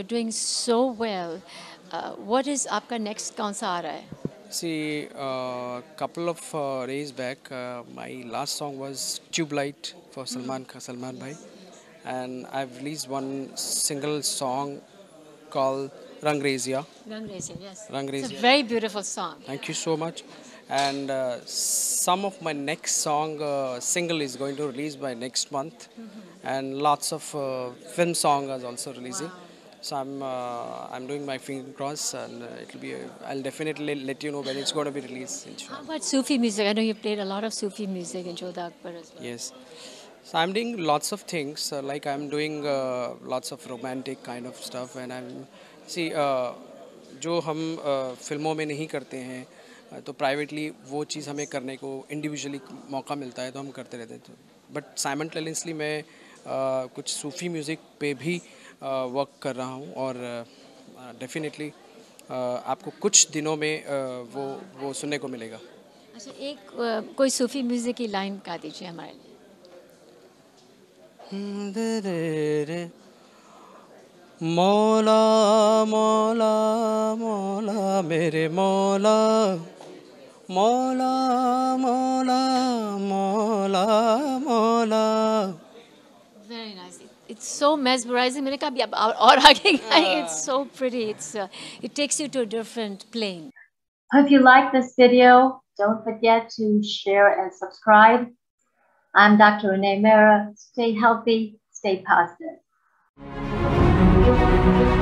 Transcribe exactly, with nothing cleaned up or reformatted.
you're doing so well. Uh, what is आपका next कौन सा आ रहा है? See, a uh, couple of uh, days back, uh, my last song was Tube Light for Salman Khan, Salman Bhai, and I've released one single song called Rangreziya. Rangreziya, yes. It's a Rangreziya. very beautiful song. Thank you so much. And uh, some of my next song uh, single is going to release by next month, and lots of uh, film song is also releasing. Wow. So I'm uh, I'm doing my finger cross, and uh, it'll be. Uh, I'll definitely let you know when it's going to be released. How Inshallah. about Sufi music? I know you played a lot of Sufi music in Jodha Akbar as well. Yes. So I'm doing lots of things. Uh, like I'm doing uh, lots of romantic kind of stuff, and I'm see uh, जो हम uh, फिल्मों में नहीं करते हैं uh, तो privately वो चीज़ हमें करने को इंडिविजुअली मौका मिलता है तो हम करते रहते हैं बट साइमल्टेनियसली मैं uh, कुछ सूफी म्यूज़िक पे भी वर्क uh, कर रहा हूँ और डेफिनेटली uh, uh, आपको कुछ दिनों में uh, वो वो सुनने को मिलेगा. अच्छा एक uh, कोई सूफी म्यूजिक की लाइन गा दीजिए हमारे लिए. मौला मौला मौला मेरे मौला मौला मौला मौला मौला. Very nice. It's so mesmerizing. मैंने कहा अभी अब और और आगे गाएं. It's so pretty. It's uh, it takes you to a different plane. If you like this video, don't forget to share and subscribe. I'm Doctor Renee Mera. Stay healthy, stay positive.